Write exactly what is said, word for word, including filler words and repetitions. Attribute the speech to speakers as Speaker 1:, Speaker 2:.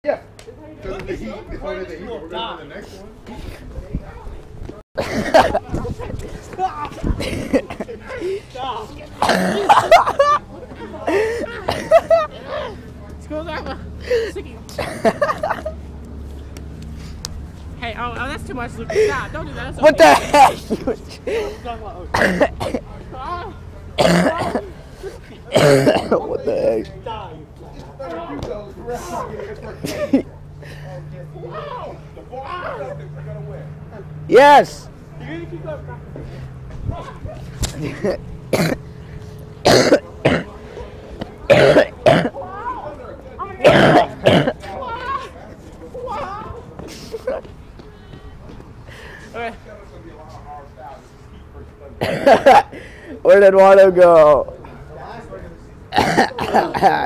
Speaker 1: Yeah. Because of the heat. Because of the heat. We're going to the next one.
Speaker 2: Stop! Stop! Let's go back. Hey, oh, oh, that's too much, Lucas. Stop! Don't do that. That's
Speaker 3: what the heck? What the heck? Yes. Where did Wano go? uh,